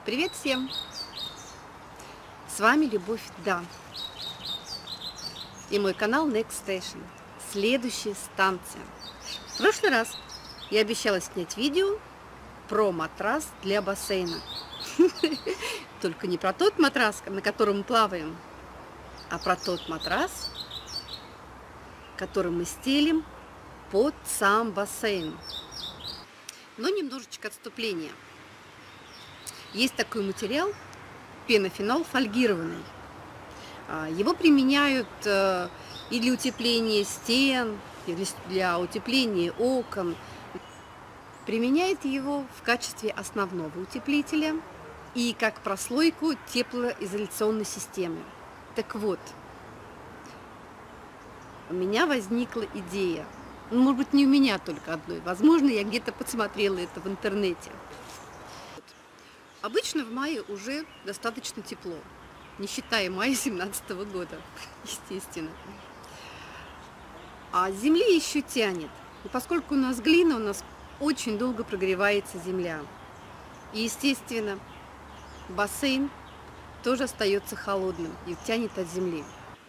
Привет всем! С вами Любовь Да и мой канал Next Station. Следующая станция. В прошлый раз я обещала снять видео про матрас для бассейна. Только не про тот матрас, на котором мы плаваем, а про тот матрас, который мы стелим под сам бассейн. Но немножечко отступления. Есть такой материал, пенофенол фольгированный. Его применяют и для утепления стен, и для утепления окон. Применяют его в качестве основного утеплителя и как прослойку теплоизоляционной системы. Так вот, у меня возникла идея, может быть, не у меня только одной, возможно, я где-то подсмотрела это в интернете. Обычно в мае уже достаточно тепло, не считая мая 2017 года, естественно. А земли еще тянет. И поскольку у нас глина, у нас очень долго прогревается земля. И, естественно, бассейн тоже остается холодным и тянет от земли.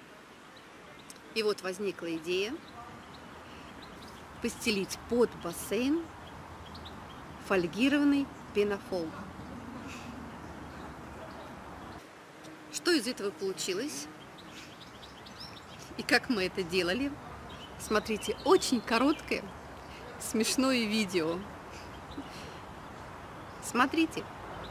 И вот возникла идея постелить под бассейн фольгированный пенофол. Что из этого получилось и как мы это делали, смотрите очень короткое, смешное видео. Смотрите.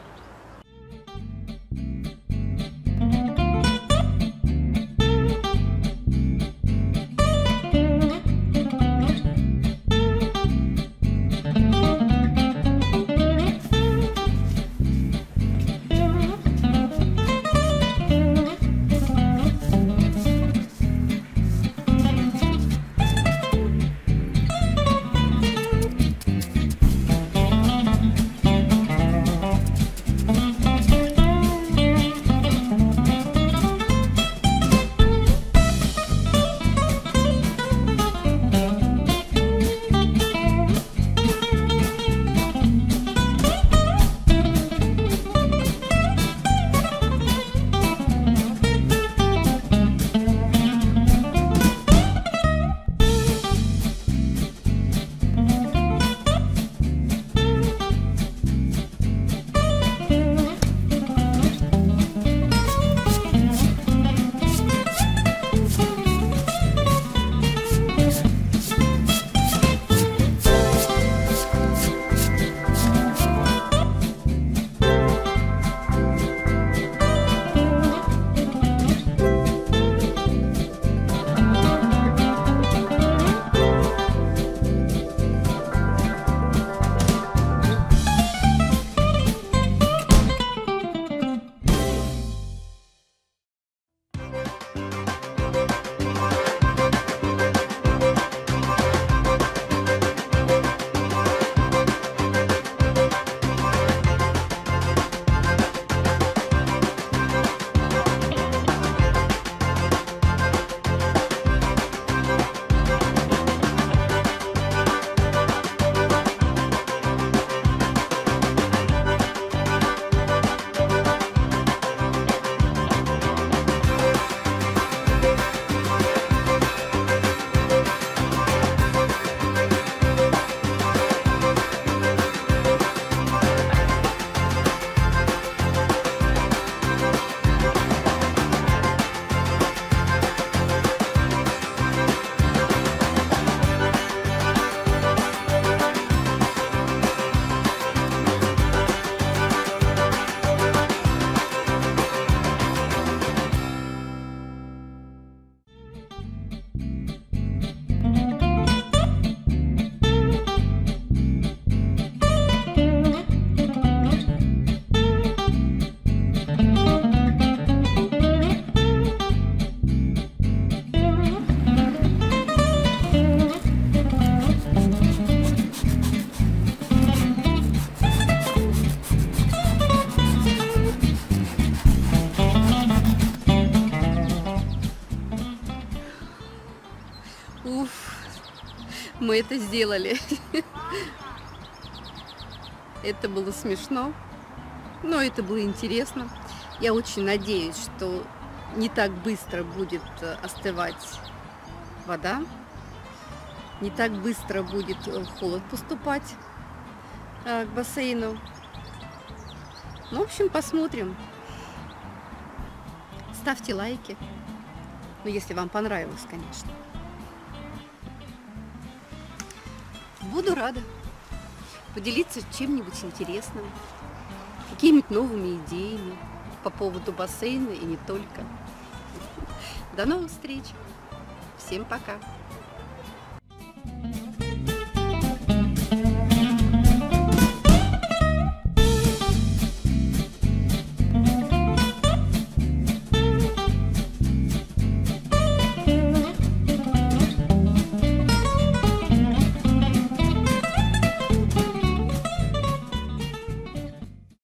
Мы это сделали. Это было смешно. Но это было интересно. Я очень надеюсь, что не так быстро будет остывать вода, не так быстро будет холод поступать к бассейну. Ну, в общем, посмотрим. Ставьте лайки, ну, если вам понравилось, конечно. Буду рада поделиться чем-нибудь интересным, какими-нибудь новыми идеями по поводу бассейна и не только. До новых встреч! Всем пока!